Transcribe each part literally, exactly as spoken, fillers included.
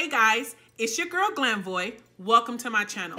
Hey guys, it's your girl GLAMvoy. Welcome to my channel.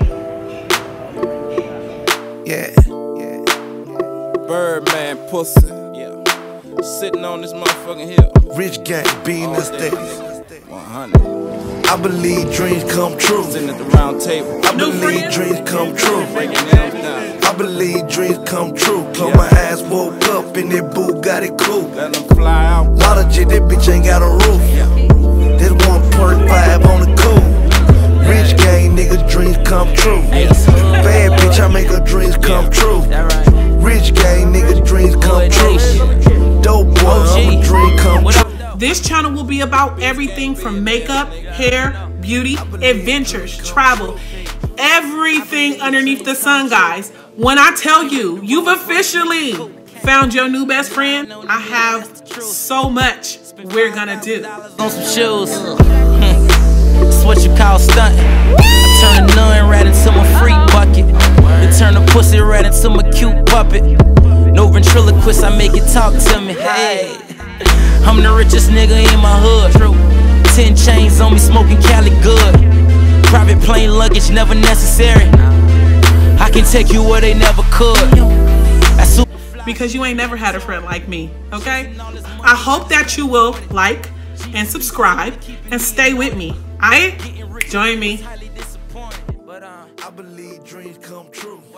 Yeah, yeah. Birdman pussy. Yeah. Sitting on this motherfucking hill. Rich gang, being the state. one hundred. I believe dreams come true. Sitting at the round table. I believe dreams come true. Breaking nails down. I believe dreams come true. Close my eyes, woke up in that Bugatti cool. Let them fly out. Lot of shit, that bitch ain't got a roof. This one perk five on the cool. Rich gang, niggas dreams come true. Bad bitch, I make her dreams come true. Rich gang, niggas dreams come true. Dope boy, I'm a dream come true. This channel will be about everything from makeup, hair, beauty, adventures, travel, everything underneath the sun, guys. When I tell you, you've officially found your new best friend, I have so much we're gonna do. On some shoes, that's what you call stunting. I turn a nun right into my freak bucket, and turn a pussy right into my cute puppet. No ventriloquist, I make it talk to me. Hey, I'm the richest nigga in my hood. Ten chains on me, smoking Cali good. Private plane luggage never necessary. I can take you where they never could. Because you ain't never had a friend like me, okay? I hope that you will like and subscribe and stay with me. Alright? Join me. I believe dreams come true.